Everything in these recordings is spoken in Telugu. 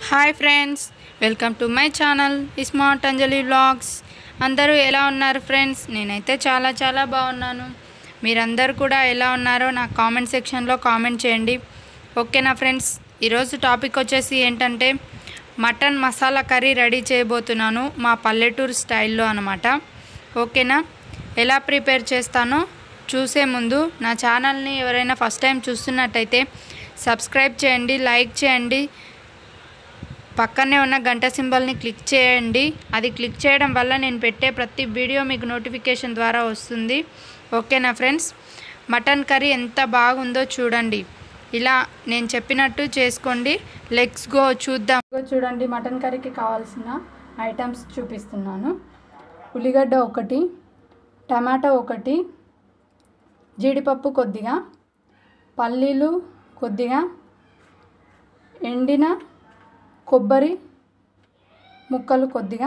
Hi friends, welcome to my channel smart Anjali vlogs. అందరూ ఎలా ఉన్నారు ఫ్రెండ్స్? నేనైతే చాలా బాగున్నాను. మీరందరూ కూడా ఎలా ఉన్నారో నాకు కామెంట్ సెక్షన్లో కామెంట్ చేయండి. ఓకేనా ఫ్రెండ్స్? ఈరోజు టాపిక్ వచ్చేసి ఏంటంటే మటన్ మసాలా కర్రీ రెడీ చేయబోతున్నాను, మా పల్లెటూరు స్టైల్లో అనమాట. ఓకేనా? ఎలా ప్రిపేర్ చేస్తానో చూసే ముందు నా ఛానల్ని ఎవరైనా ఫస్ట్ టైం చూస్తున్నట్టయితే సబ్స్క్రైబ్ చేయండి, లైక్ చేయండి, పక్కనే ఉన్న గంట సింబల్ని క్లిక్ చేయండి. అది క్లిక్ చేయడం వల్ల నేను పెట్టే ప్రతి వీడియో మీకు నోటిఫికేషన్ ద్వారా వస్తుంది. ఓకేనా ఫ్రెండ్స్? మటన్ కర్రీ ఎంత బాగుందో చూడండి. ఇలా నేను చెప్పినట్టు చేసుకోండి. లెట్స్ గో చూద్దాం. చూడండి, మటన్ కర్రీకి కావాల్సిన ఐటమ్స్ చూపిస్తున్నాను. ఉల్లిగడ్డ 1, టమాటా 1, జీడిపప్పు కొద్దిగా, పల్లీలు కొద్దిగా, ఎండిన కొబ్బరి ముక్కలు కొద్దిగా,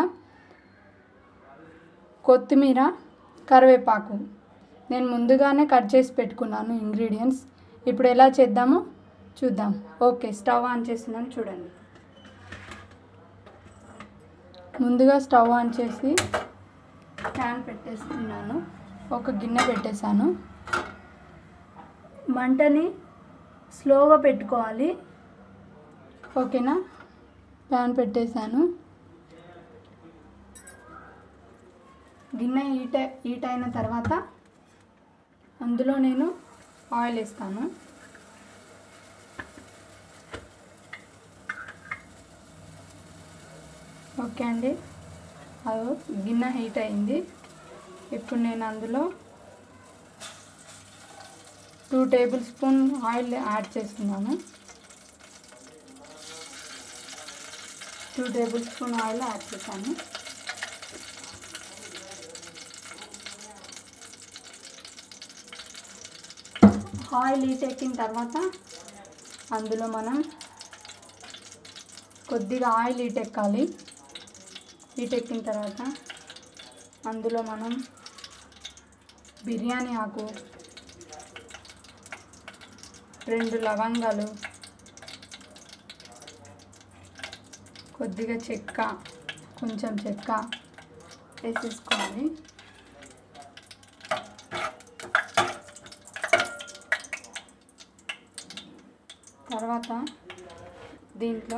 కొత్తిమీర, కరివేపాకు నేను ముందుగానే కట్ చేసి పెట్టుకున్నాను ఇంగ్రీడియంట్స్. ఇప్పుడు ఎలా చేద్దామో చూద్దాం. ఓకే, స్టవ్ ఆన్ చేస్తున్నాను చూడండి. ముందుగా స్టవ్ ఆన్ చేసి ప్యాన్ పెట్టేస్తున్నాను. ఒక గిన్నె పెట్టేశాను. మంటని స్లోగా పెట్టుకోవాలి. ఓకేనా? ప్యాన్ పెట్టేశాను. గిన్నె హీట్ అయిన తర్వాత అందులో నేను ఆయిల్ వేస్తాను. ఓకే అండి, అది గిన్నె హీట్ అయింది. ఇప్పుడు నేను అందులో 2 టేబుల్ స్పూన్ ఆయిల్ యాడ్ చేస్తున్నాను. 2 టేబుల్ స్పూన్ ఆయిల్ యాడ్ చేశాను. ఆయిల్ హీట్ ఎక్కిన తర్వాత అందులో మనం కొద్దిగా ఆయిల్ హీట్ ఎక్కాలి. హీట్ ఎక్కిన తర్వాత అందులో మనం బిర్యానీ ఆకు, 2 లవంగాలు, కొద్దిగా చెక్క, కొంచెం చెక్క వేసేసుకోవాలి. తర్వాత దీంట్లో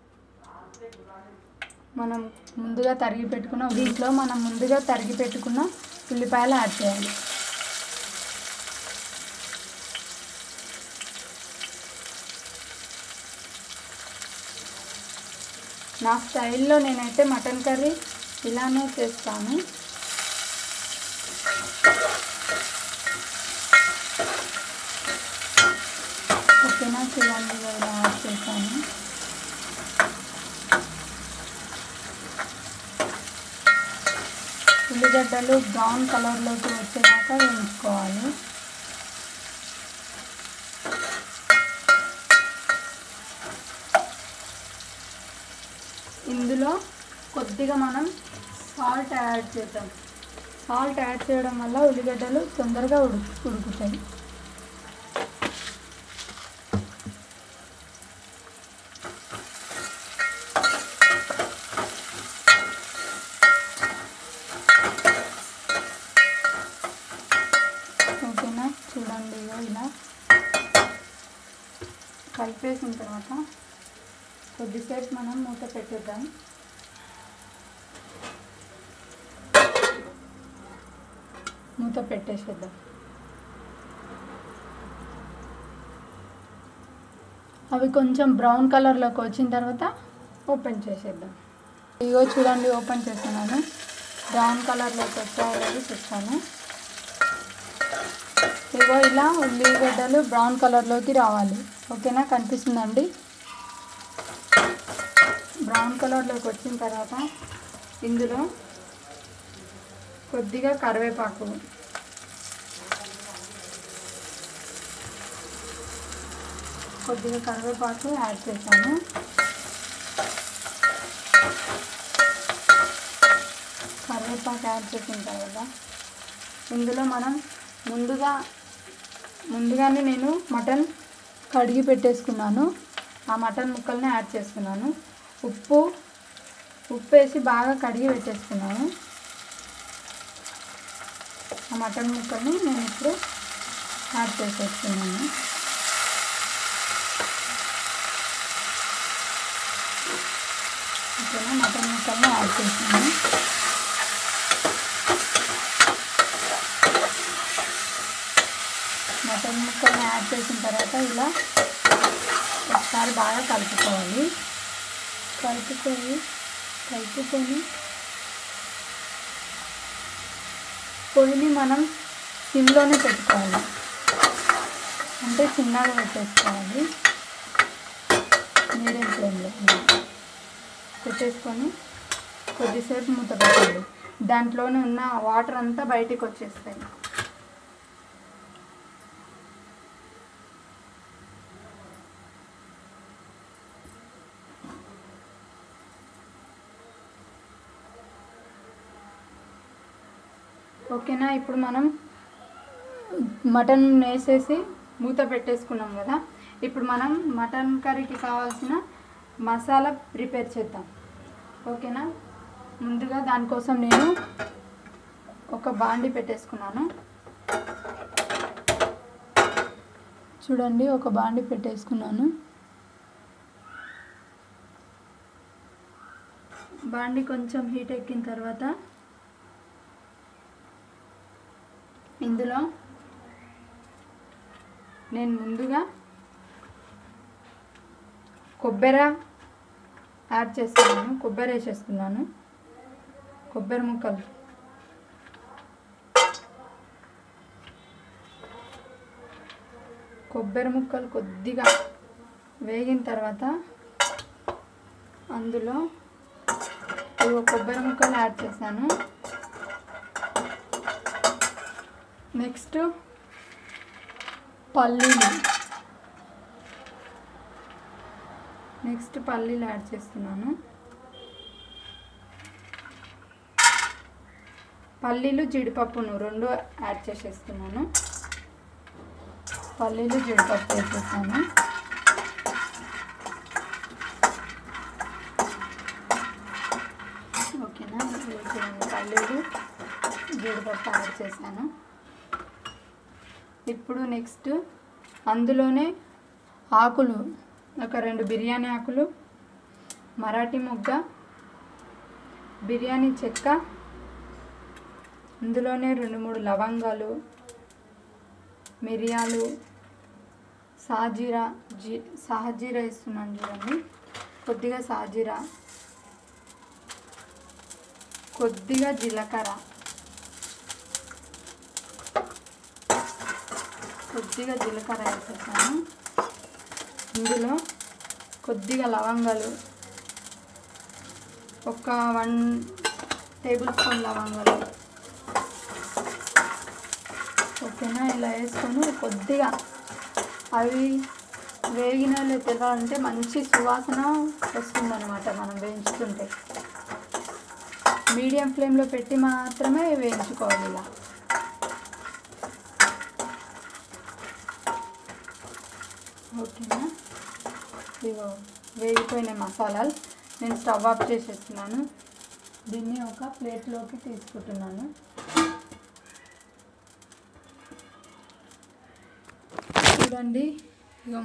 మనం ముందుగా తరిగి పెట్టుకున్న ఉల్లిపాయలు యాడ్ చేయాలి. నా స్టైల్లో నేనైతే మటన్ కర్రీ ఇలానే చేస్తాను. ఓకేనా? చూడండి, ఇలా యాడ్ చేశాను. ఉల్లిగడ్డలు బ్రౌన్ కలర్లోకి వచ్చేదాకా వేయించుకోవాలి. ఇందులో కొద్దిగా మనం సాల్ట్ యాడ్ చేద్దాం. సాల్ట్ యాడ్ చేయడం వల్ల ఉల్లిగడ్డలు తొందరగా ఉడుకుతాయి. ఓకేనా? చూడండి, ఇలా కలిపేసిన తర్వాత కొద్దిసేపు మనం మూత పెట్టేద్దాం. మూత పెట్టేసేద్దాం. అవి కొంచెం బ్రౌన్ కలర్లోకి వచ్చిన తర్వాత ఓపెన్ చేసేద్దాం. ఇగో చూడండి, ఓపెన్ చేస్తున్నాను. బ్రౌన్ కలర్లోకి వచ్చాయో చూస్తాను. ఇగో ఇలా ఉల్లిగడ్డలు బ్రౌన్ కలర్లోకి రావాలి. ఓకేనా? కనిపిస్తుందండి. బ్రౌన్ కలర్లోకి వచ్చిన తర్వాత ఇందులో కొద్దిగా కరివేపాకు, యాడ్ చేశాను. కరివేపాకు యాడ్ చేసిన తర్వాత ఇందులో మనం ముందుగానే నేను మటన్ కడిగి పెట్టేసుకున్నాను. ఆ మటన్ ముక్కల్ని యాడ్ చేస్తున్నాను. ఉప్పు వేసి బాగా కడిగి పెట్టేసుకున్నాను. ఆ మటన్ ముక్కల్ని నేను ఇప్పుడు యాడ్ చేసేస్తున్నాను. ఓకేనా, మటన్ ముక్కల్ని యాడ్ చేసాను. మటన్ ముక్కల్ని యాడ్ చేసిన తర్వాత ఇలా ఒకసారి బాగా కలుపుకోవాలి. కలుపుకొని పొయ్యిని మనం సిమ్లోనే పెట్టుకోవాలి, అంటే చిన్నగా పెట్టేసుకోవాలి. మీడియం ఫ్లేమ్లో పెట్టేసుకొని కొద్దిసేపు మూత పెట్టాలి. దాంట్లోనే ఉన్న వాటర్ అంతా బయటికి వచ్చేస్తాయి. ఓకేనా, ఇప్పుడు మనం మటన్ వేసేసి మూత పెట్టేసుకున్నాం కదా. ఇప్పుడు మనం మటన్ కర్రీకి కావాల్సిన మసాలా ప్రిపేర్ చేద్దాం. ఓకేనా, ముందుగా దానికోసం నేను ఒక బాండి పెట్టేసుకున్నాను. చూడండి, ఒక బాండి పెట్టేసుకున్నాను. బాండి కొంచెం హీట్ ఎక్కిన తర్వాత ఇందులో నేను ముందుగా కొబ్బరి యాడ్ చేస్తున్నాను. కొబ్బరి వేసేస్తున్నాను. కొబ్బరి ముక్కలు కొద్దిగా వేగిన తర్వాత అందులో కొబ్బరి ముక్కలు యాడ్ చేశాను. నెక్స్ట్ పల్లీలు యాడ్ చేస్తున్నాను. పల్లీలు జీడిపప్పును రెండు యాడ్ చేసేస్తున్నాను. పల్లీలు జీడిపప్పు వేసేసాను. ఓకేనా, పల్లీలు జీడిపప్పు యాడ్ చేశాను. ఇప్పుడు నెక్స్ట్ అందులోనే ఆకులు, ఒక 2 బిర్యానీ ఆకులు, మరాఠీ మొగ్గ, బిర్యానీ చెక్క, అందులోనే 2-3 లవంగాలు, మిరియాలు, సాజీరా వేస్తున్నాను. చూడండి, కొద్దిగా సాజీరా, కొద్దిగా జీలకర్ర, వేసేసాను. ఇందులో కొద్దిగా లవంగాలు, ఒక 1 టేబుల్ స్పూన్ లవంగాలు. ఓకేనా, ఇలా వేసుకొని కొద్దిగా అవి వేగినలో తెలాలంటే మంచి సువాసన వస్తుందన్నమాట. మనం వేయించుతుంటే మీడియం ఫ్లేమ్లో పెట్టి మాత్రమే వేయించుకోవాలి. ఇలా ఓకేనా, ఇగో వేగిపోయిన మసాలాలు నేను స్టవ్ ఆఫ్ చేసేస్తున్నాను. దీన్ని ఒక ప్లేట్లోకి తీసుకుంటున్నాను. చూడండి, ఇగో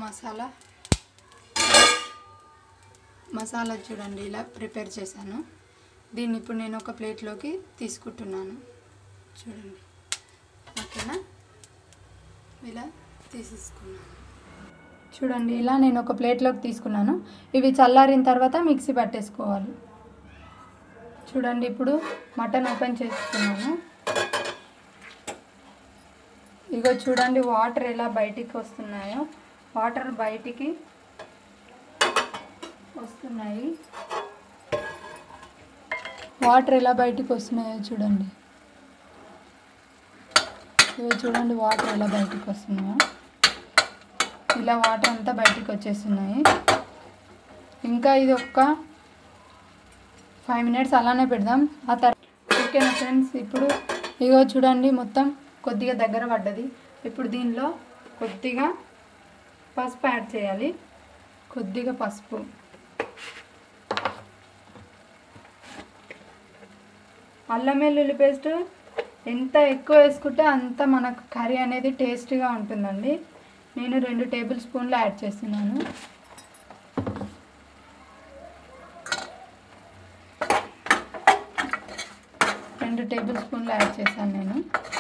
మసాలా చూడండి ఇలా ప్రిపేర్ చేశాను. దీన్ని ఇప్పుడు నేను ఒక ప్లేట్లోకి తీసుకుంటున్నాను. చూడండి, ఓకేనా, ఇలా తీసేసుకున్నాను. చూడండి, ఇలా నేను ఒక ప్లేట్లోకి తీసుకున్నాను. ఇవి చల్లారిన తర్వాత మిక్సీ పట్టేసుకోవాలి. చూడండి, ఇప్పుడు మటన్ ఓపెన్ చేస్తున్నాను. ఇగో చూడండి, వాటర్ ఎలా బయటికి వస్తున్నాయో. వాటర్ బయటికి వస్తున్నాయి. చూడండి, ఇవి చూడండి వాటర్ ఎలా బయటికి వస్తున్నాయో. ఇలా వాటర్ అంతా బయటికి వచ్చేస్తున్నాయి. ఇంకా ఇది ఒక 5 మినిట్స్ అలానే పెడదాం. ఆ తర్వాత ఓకేనా ఫ్రెండ్స్, ఇప్పుడు ఇగో చూడండి మొత్తం కొద్దిగా దగ్గర పడ్డది. ఇప్పుడు దీనిలో కొద్దిగా పసుపు యాడ్ చేయాలి. కొద్దిగా పసుపు, అల్లం వెల్లుల్లి పేస్ట్ ఎంత ఎక్కువ వేసుకుంటే అంత మనకు కర్రీ అనేది టేస్టీగా ఉంటుందండి. నేను 2 టేబుల్ స్పూన్లు యాడ్ చేస్తున్నాను. యాడ్ చేశాను నేను.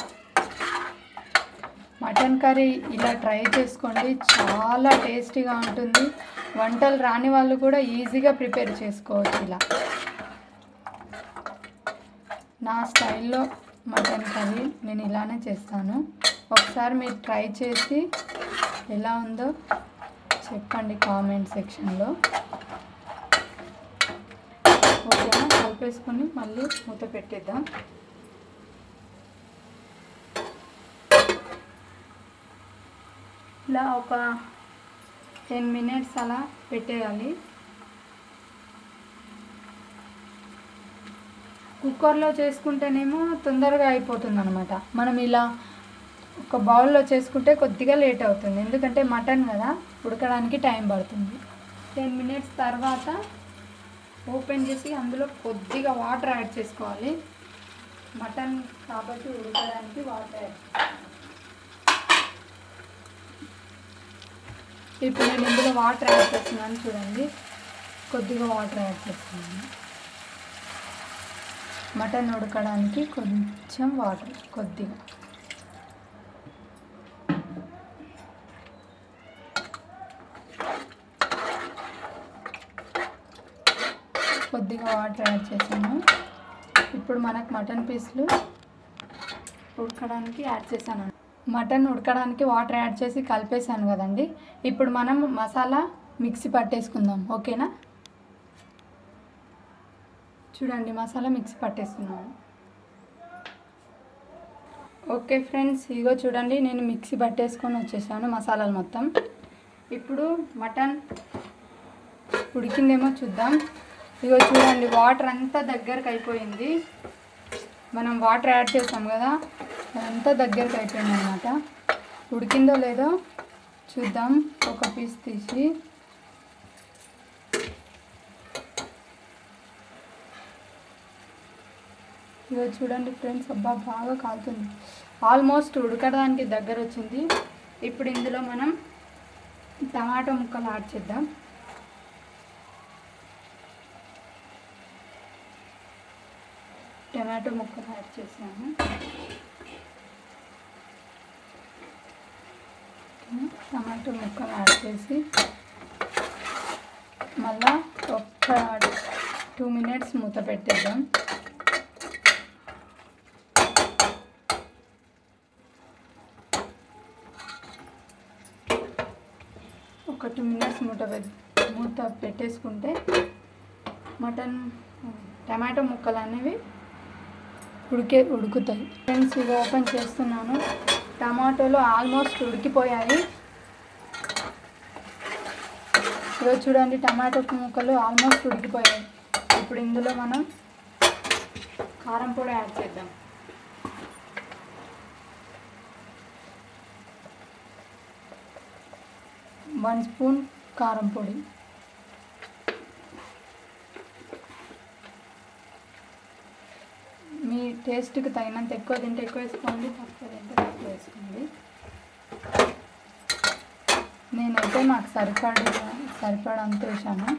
మటన్ కర్రీ ఇలా ట్రై చేసుకోండి, చాలా టేస్టీగా ఉంటుంది. వంటలు రాని వాళ్ళు కూడా ఈజీగా ప్రిపేర్ చేసుకోవచ్చు. ఇలా నా స్టైల్లో మటన్ కర్రీ నేను ఇలానే చేస్తాను. ఒకసారి మీరు ట్రై చేసి ఎలా ఉందో చెప్పండి కామెంట్ సెక్షన్లో. ఓకేనా, కలిపేసుకొని మళ్ళీ మూత పెట్టేద్దాం. ఇలా ఒక 10 మినిట్స్ అలా పెట్టేయాలి. కుక్కర్లో చేసుకుంటేనేమో తొందరగా అయిపోతుంది అనమాట. మనం ఇలా ఒక బౌల్లో చేసుకుంటే కొద్దిగా లేట్ అవుతుంది, ఎందుకంటే మటన్ కదా, ఉడకడానికి టైం పడుతుంది. 10 మినిట్స్ తర్వాత ఓపెన్ చేసి అందులో కొద్దిగా వాటర్ యాడ్ చేసుకోవాలి. మటన్ కాబట్టి ఉడకడానికి వాటర్ యాడ్ చేసుకోవాలి. ఇప్పుడు నేను ఇందులో వాటర్ యాడ్ చేస్తున్నాను, చూడండి. కొద్దిగా వాటర్ యాడ్ చేస్తున్నాను. మటన్ ఉడకడానికి కొంచెం వాటర్, కొద్దిగా. వాటర్ యాడ్ చేసాను. ఇప్పుడు మనకు మటన్ పీసులు ఉడకడానికి యాడ్ చేశాను. మటన్ ఉడకడానికి వాటర్ యాడ్ చేసి కలిపేసాను కదండి. ఇప్పుడు మనం మసాలా మిక్సీ పట్టేసుకుందాం, ఓకేనా. చూడండి, మసాలా మిక్సీ పట్టేస్తున్నాను. ఓకే ఫ్రెండ్స్, ఇగో చూడండి, నేను మిక్సీ పట్టేసుకొని వచ్చేసాను మసాలాలు మొత్తం. ఇప్పుడు మటన్ ఉడికిందేమో చూద్దాం. ఇగో చూడండి, వాటర్ అంతా దగ్గరకు అయిపోయింది. మనం వాటర్ యాడ్ చేసాం కదా, అదంతా దగ్గరకు అయిపోయింది అన్నమాట. ఉడికిందో లేదో చూద్దాం. ఒక పీస్ తీసి ఇగో చూడండి ఫ్రెండ్స్, అబ్బా బాగా కాలుతుంది. ఆల్మోస్ట్ ఉడకడానికి దగ్గర వచ్చింది. ఇప్పుడు ఇందులో మనం టమాటో ముక్కలు యాడ్ చేద్దాం. టమాటో ముక్కలు యాడ్ చేసాము. టమాటో ముక్కలు యాడ్ చేసి మళ్ళా ఒక 2 మినిట్స్ మూత పెట్టేద్దాం. ఒక 2 మినిట్స్ మూత పెట్టేసుకుంటే మటన్ టమాటో ముక్కలు అనేవి ఉడుకుతాయి. ఫ్రెండ్స్, ఇవి ఓపెన్ చేస్తున్నాను. టమాటోలు ఆల్మోస్ట్ ఉడికిపోయాయి. ఇవి చూడండి, టమాటో ముక్కలు ఆల్మోస్ట్ ఉడికిపోయాయి. ఇప్పుడు ఇందులో మనం కారం పొడి యాడ్ చేద్దాం. వన్ స్పూన్ కారం పొడి. మీ టేస్ట్కి తగినంత ఎక్కువ తింటే ఎక్కువ వేసుకోండి, తక్కువ తింటే తక్కువ వేసుకోండి. నేనైతే నాకు సరిపడంత వేసాను.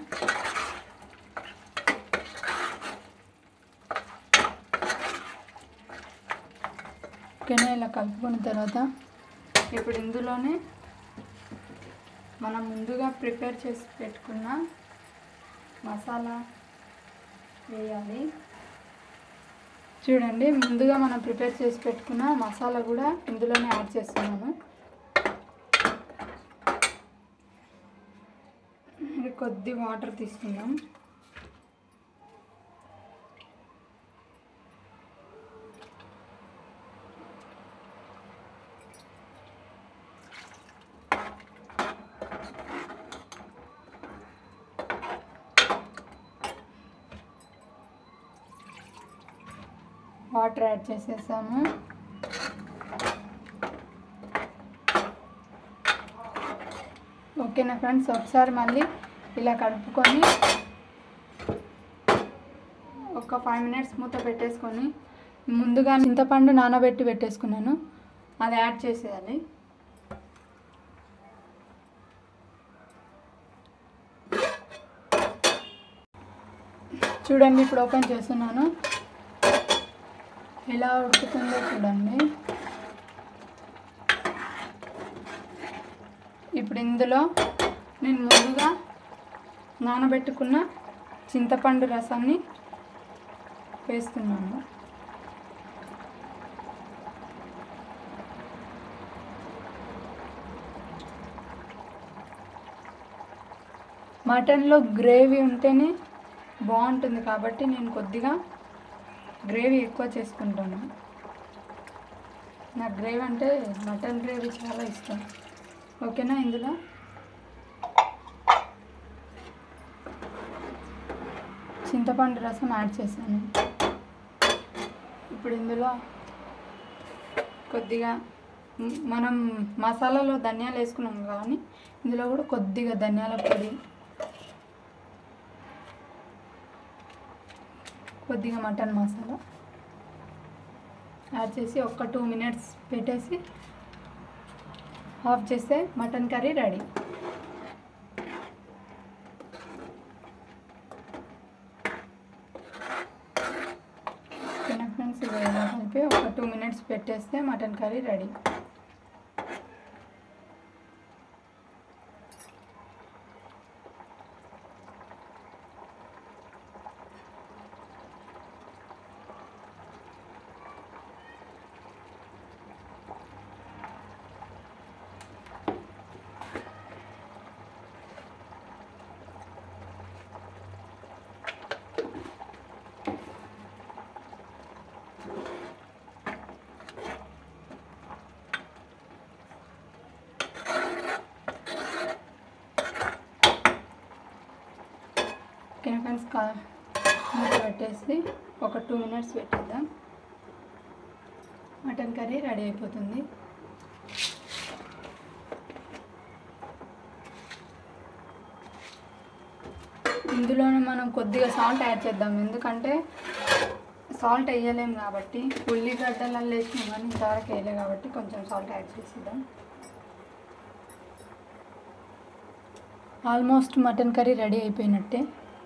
ఓకేనా, ఇలా కలుపుకున్న తర్వాత ఇప్పుడు ఇందులోనే మనం ముందుగా ప్రిపేర్ చేసి పెట్టుకున్న మసాలా వేయాలి. చూడండి, ముందుగా మనం ప్రిపేర్ చేసి పెట్టుకున్న మసాలా కూడా ఇందులోనే యాడ్ చేస్తున్నాను. కొద్ది వాటర్ తీసుకుందాం. వాటర్ యాడ్ చేసేసాము. ఓకేనా ఫ్రెండ్స్, ఒకసారి మళ్ళీ ఇలా కలుపుకొని ఒక ఒక 5 మినిట్స్ మూత పెట్టేసుకొని ముందుగా చింతపండు నానబెట్టి పెట్టేసుకున్నాను, అది యాడ్ చేసేయాలి. చూడండి, ఇప్పుడు ఓపెన్ చేస్తున్నాను, ఎలా ఉడుకుతుందో చూడండి. ఇప్పుడు ఇందులో నేను ముందుగా నానబెట్టుకున్న చింతపండు రసాన్ని వేస్తున్నాను. మటన్లో గ్రేవీ ఉంటేనే బాగుంటుంది కాబట్టి నేను కొద్దిగా గ్రేవీ ఎక్కువ చేసుకుంటాను. నాకు గ్రేవీ అంటే మటన్ గ్రేవీ చాలా ఇష్టం. ఓకేనా, ఇందులో చింతపండు రసం యాడ్ చేశాను. ఇప్పుడు ఇందులో కొద్దిగా మనం మసాలాలో ధనియాలు వేసుకున్నాం కానీ ఇందులో కూడా కొద్దిగా ధనియాల పొడి, కొద్దిగా మటన్ మసాలా యాడ్ చేసి ఒక 2 మినిట్స్ పెట్టేసి ఆఫ్ చేస్తే మటన్ కర్రీ రెడీ. ఫ్రెండ్స్, ఇది ఇలా కలిపి ఒక 2 మినిట్స్ పెట్టేస్తే mutton curry ready. Okay friends, మూత పెట్టేసి ఒక 2 మినిట్స్ పెట్టేద్దాం. మటన్ కర్రీ రెడీ అయిపోతుంది. ఇందులోనే మనం కొద్దిగా సాల్ట్ యాడ్ చేద్దాం, ఎందుకంటే సాల్ట్ వేయలేము కాబట్టి. ఉల్లిగడ్డలు వేసినాం కానీ ఇంతవరకు వేయలే కాబట్టి కొంచెం సాల్ట్ యాడ్ చేసేద్దాం. ఆల్మోస్ట్ మటన్ కర్రీ రెడీ అయిపోయినట్టే.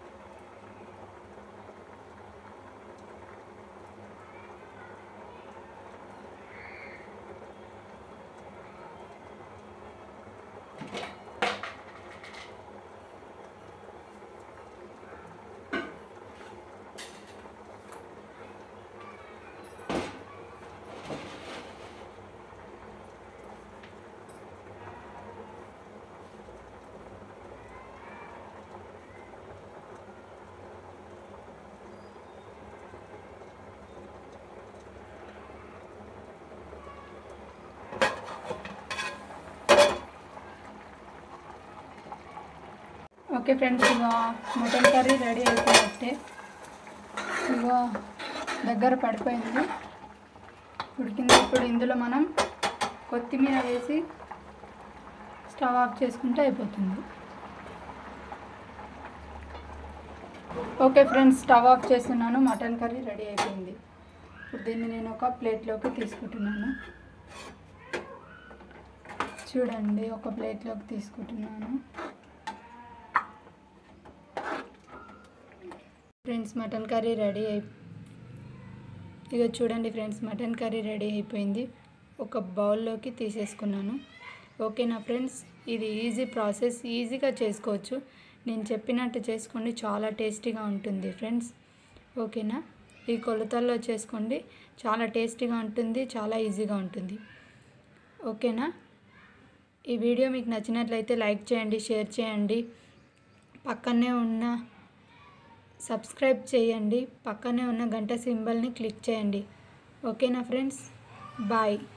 ఓకే ఫ్రెండ్స్, ఇక మటన్ కర్రీ రెడీ అయిపోయినట్టే. ఇక దగ్గర పడిపోయింది, ఉడికింది. ఇప్పుడు ఇందులో మనం కొత్తిమీర వేసి స్టవ్ ఆఫ్ చేసుకుంటే అయిపోతుంది. ఓకే ఫ్రెండ్స్, స్టవ్ ఆఫ్ చేస్తున్నాను. మటన్ కర్రీ రెడీ అయిపోయింది. ఇప్పుడు దీన్ని నేను ఒక ప్లేట్లోకి తీసుకుంటున్నాను. చూడండి, ఒక ప్లేట్లోకి తీసుకుంటున్నాను. ఫ్రెండ్స్, మటన్ కర్రీ రెడీ ఇక చూడండి ఫ్రెండ్స్, మటన్ కర్రీ రెడీ అయిపోయింది. ఒక బౌల్లోకి తీసేసుకున్నాను. ఓకేనా ఫ్రెండ్స్, ఇది ఈజీ ప్రాసెస్, ఈజీగా చేసుకోవచ్చు. నేను చెప్పినట్టు చేసుకోండి, చాలా టేస్టీగా ఉంటుంది ఫ్రెండ్స్. ఓకేనా, ఈ కొలతల్లో చేసుకోండి, చాలా టేస్టీగా ఉంటుంది, చాలా ఈజీగా ఉంటుంది. ఓకేనా, ఈ వీడియో మీకు నచ్చినట్లయితే లైక్ చేయండి, షేర్ చేయండి, పక్కనే ఉన్న సబ్స్క్రైబ్ చేయండి, పక్కనే ఉన్న గంట సింబల్ని క్లిక్ చేయండి. ఓకేనా ఫ్రెండ్స్, బాయ్.